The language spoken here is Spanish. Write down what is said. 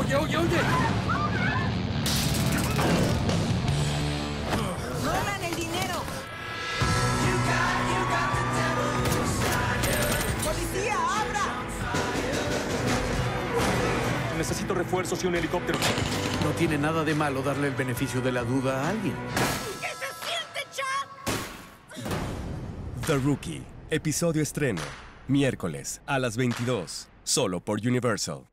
oye! ¡Roban el dinero! ¡Policía, abra! Necesito refuerzos y un helicóptero. No tiene nada de malo darle el beneficio de la duda a alguien. ¿Qué se siente, Chuck? The Rookie, episodio estreno, miércoles a las 22, solo por Universal.